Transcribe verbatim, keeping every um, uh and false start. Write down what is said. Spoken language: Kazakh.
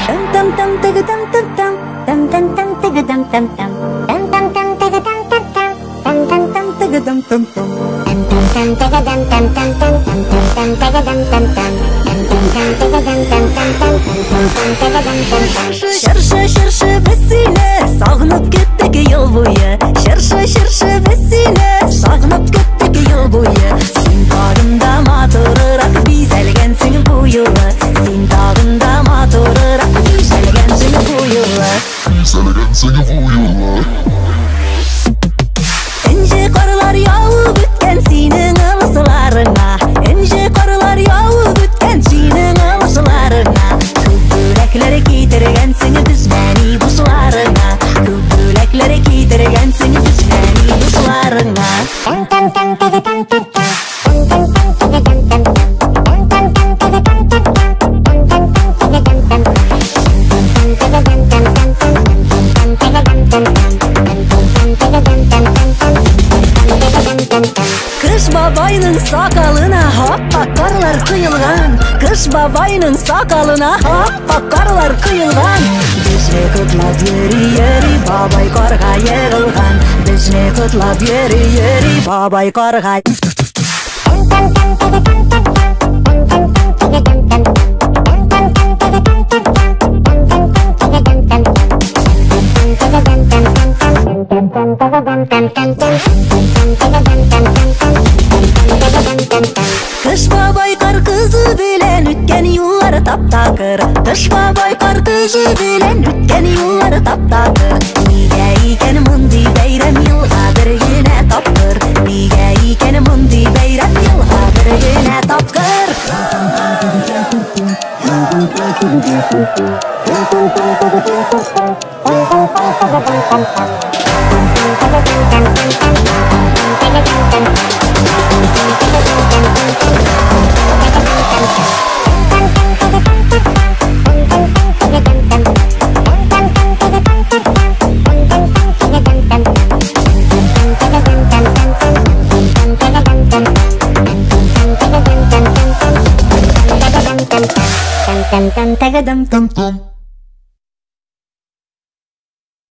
Шыршы шыршы біз сені сағынып кеттік ел бойы. Шыршы шыршы біз сені сағынып кеттік ел бойы. Сен тағында матурырақ бейсәлгенсің бұл юлы. Сен тағында матурырақ бейсәлгенсің бұл юлы. Бейсәлгенсің бұл юлы. Інжі қарлар яуып өткен сенің ылысыларыңа. Інжі қарлар яуып өткен сенің ылысыларыңа. Көбөләкләр кетіргенсің біз мәни бұсыларыңа. Көбөләкләр кетіргенсің біз мәни бұсыларыңа. Кыш бабайның сақалына хаппақ қарлар құйылған. Кыш бабайның сақалына хаппақ қарлар құйылған. Бізне құтлап ери ери бабай қарға егілған. Бізне құтлап ери ери бабай қарға. Кыш бабай қар қызы белен өткен юллары таптақыр. Кыш бабай қар қызы белен өткен юллары таптақыр. Неге екен мұндай бәйрәм елға бір генә тапқыр. Неге екен мұндай бәйрәм елға бір генә тапқыр. Dum dum dum dum dum dum.